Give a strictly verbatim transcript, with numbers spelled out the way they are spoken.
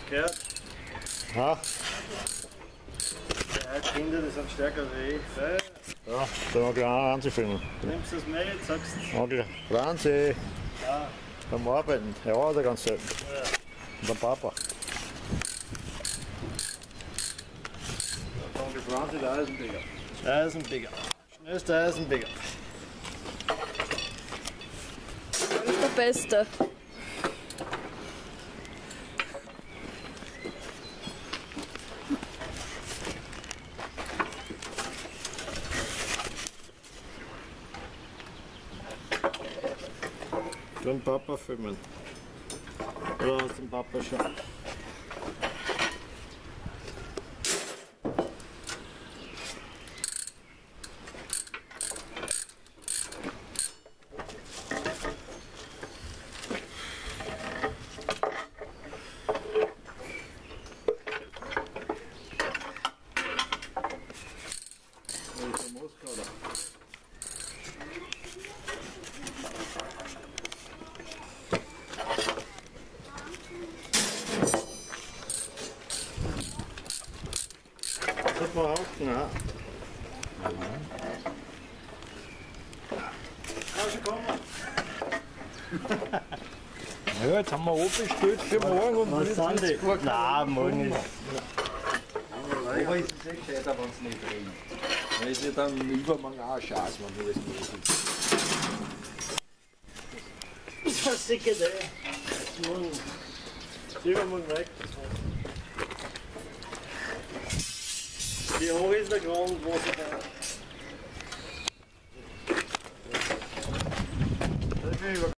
gehört. Ja, Die Eidkinder, die sind stärker wie ich. Gell? ja, da mag ich auch anzufilmen. Nimmst du das mit, sagst du. Onkel Franz, eh, Ja. beim Arbeiten, er arbeitet ganz selten. Ja. Und der Papa. Der Onkel Franz ist der Eisenbieger. Der Eisenbieger. Schnellster Eisenbieger. Das ist der Beste. Den Papa filmen. Oder hast du den Papa schon? Das war auch, ja. Kannst du kommen? Ja, jetzt haben wir abgestellt für morgen und Was sind die? Nein, morgen ist. Aber es ist echt schade, wenn es nicht regnet. Weil es ja dann übermorgen auch scheiße, wenn wir das nicht ist. Das ist sicher der. Morgen. Übermorgen weg. Wie hoch ist der Grundwasser da?